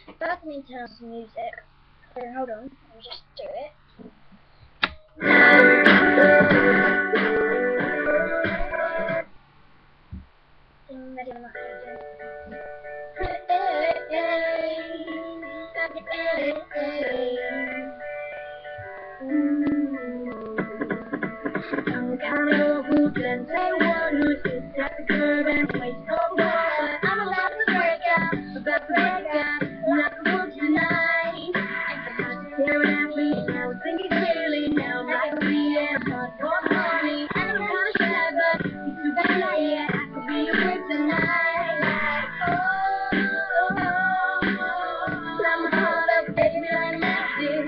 First, I need to turn on some music. Hold on, let me just do it. Ready or not, some kind of who's and say one who sits at the curb and waits for water. I'm about to break out, not the mood tonight. I'm staring at me, I was thinking clearly now, like a real hard for money. And I'm kinda shy, but it's too bad, yeah, I could be a whip tonight. Like, I'm hard up, baby, like magic.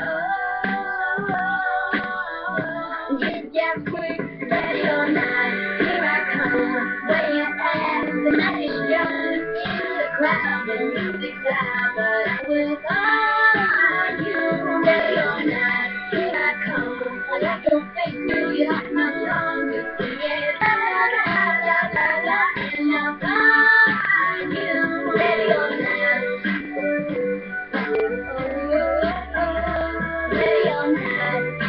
Get quick, ready or not, here I come. Where you at? The night is young, in the crowd, the music's loud, but I will find you. Ready or not, here I come. I like your face, do you like my song? Just sing it, la la la la la, and I'll find you. Ready or not, ready or not.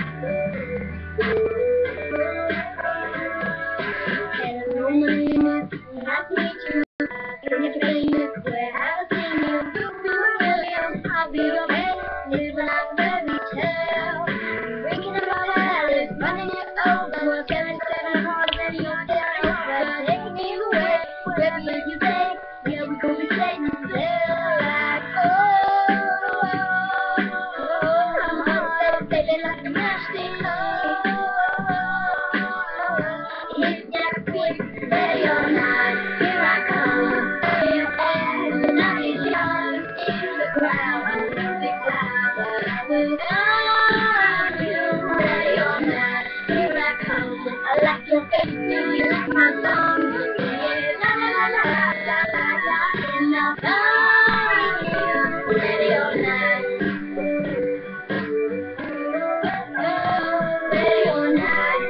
Hello, my name is, nice to meet you. If you're famous, where have I seen you? You familiar, I'll be your man. Living like a fairy tale. Drinking about Alice, running it over. 77 hearts and you're staring over. Take me away, wherever you take. Yeah, we gon' be safe and still. Like, I'm hot, baby, like a matchstick. Hit that quick, ready or not, here I come. The night is young, in the crowd, the music's loud, but I will find you. Ready or not, here I come. I like your face, do you like my song? Yeah, la la la la la la la, and I'll find you. Ready or not, ready or not.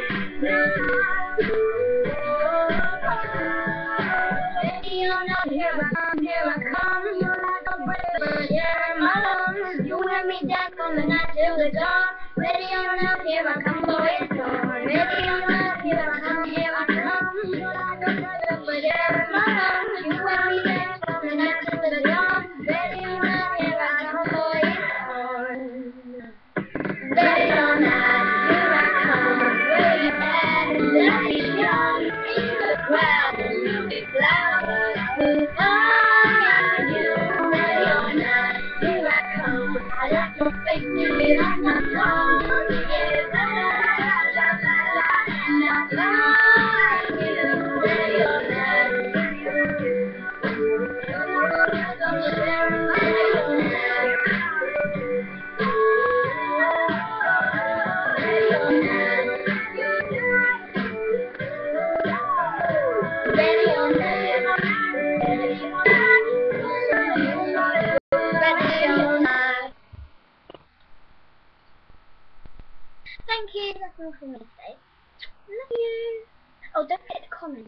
Ready or not, here I come. You're like a breath, yeah, in my lungs. You let me dance from the night till the dawn. Ready or not, here I come, boy, it's on. Ready or not, here I come, here I come. You're like a breath, yeah, in my lungs. You let me dance from the night till the dawn. Ready or not, here I come, boy, it's on. Ready or not, here I come. Where you at? The night is young, in the crowd, the music's loud, but I will find you. Ready or not, here I come. I like your face, do you like my song? Yeah, la la la la la la, and I'll find you. Ready or not, ready or Thank you, that's all from me today.